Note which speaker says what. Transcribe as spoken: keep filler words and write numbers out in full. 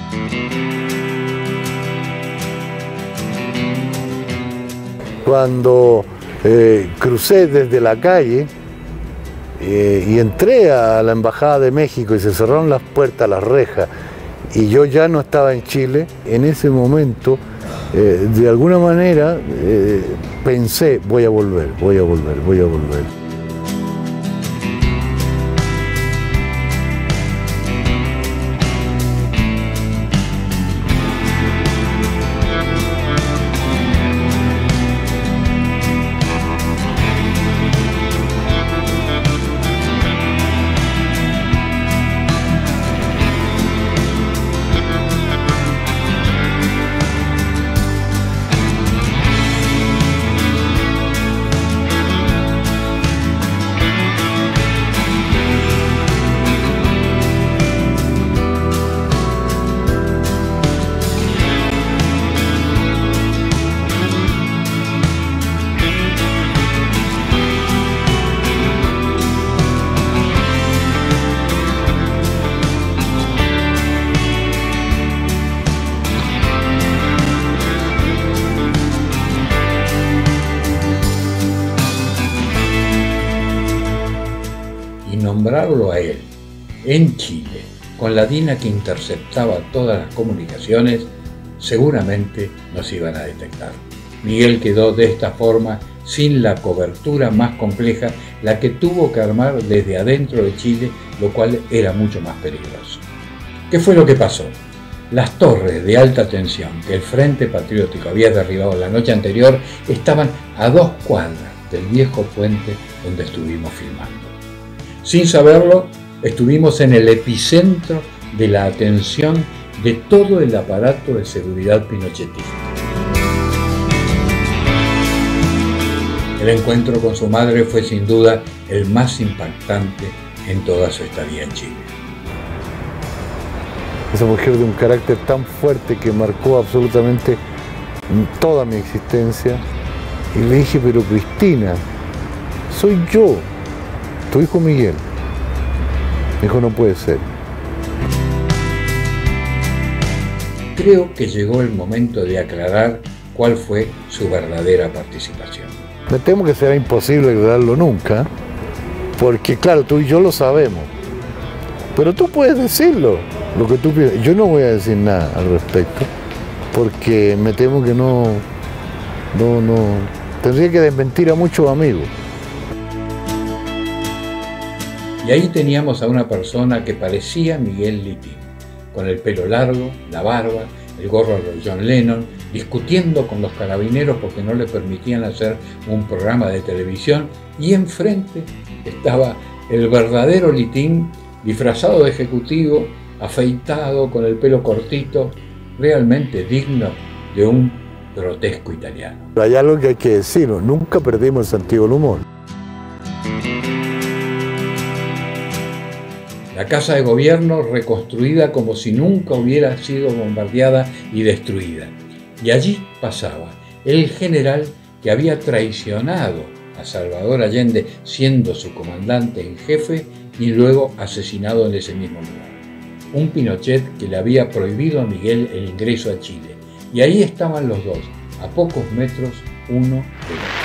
Speaker 1: Cuando eh, crucé desde la calle eh, y entré a la Embajada de México y se cerraron las puertas, las rejas, y yo ya no estaba en Chile, en ese momento, eh, de alguna manera, eh, pensé, voy a volver, voy a volver, voy a volver.
Speaker 2: Nombrarlo a él en Chile con la DINA que interceptaba todas las comunicaciones, seguramente nos iban a detectar. Miguel quedó de esta forma sin la cobertura más compleja, la que tuvo que armar desde adentro de Chile, lo cual era mucho más peligroso. ¿Qué fue lo que pasó? Las torres de alta tensión que el Frente Patriótico había derribado la noche anterior estaban a dos cuadras del viejo puente donde estuvimos filmando. Sin saberlo, estuvimos en el epicentro de la atención de todo el aparato de seguridad pinochetista. El encuentro con su madre fue sin duda el más impactante en toda su estadía en Chile.
Speaker 1: Esa mujer de un carácter tan fuerte que marcó absolutamente toda mi existencia. Y le dije, pero Cristina, soy yo, tu hijo Miguel. Me dijo, no puede ser.
Speaker 2: Creo que llegó el momento de aclarar cuál fue su verdadera participación.
Speaker 1: Me temo que será imposible aclararlo nunca, porque claro, tú y yo lo sabemos. Pero tú puedes decirlo, lo que tú piensas. Yo no voy a decir nada al respecto, porque me temo que no, no, no, tendría que desmentir a muchos amigos.
Speaker 2: Y ahí teníamos a una persona que parecía Miguel Litín, con el pelo largo, la barba, el gorro de John Lennon, discutiendo con los carabineros porque no le permitían hacer un programa de televisión, y enfrente estaba el verdadero Litín, disfrazado de ejecutivo, afeitado, con el pelo cortito, realmente digno de un grotesco italiano.
Speaker 1: Pero hay algo que hay que decirlo, nunca perdimos el sentido del humor.
Speaker 2: La Casa de Gobierno reconstruida como si nunca hubiera sido bombardeada y destruida. Y allí pasaba el general que había traicionado a Salvador Allende siendo su comandante en jefe y luego asesinado en ese mismo lugar. Un Pinochet que le había prohibido a Miguel el ingreso a Chile. Y ahí estaban los dos, a pocos metros uno del otro.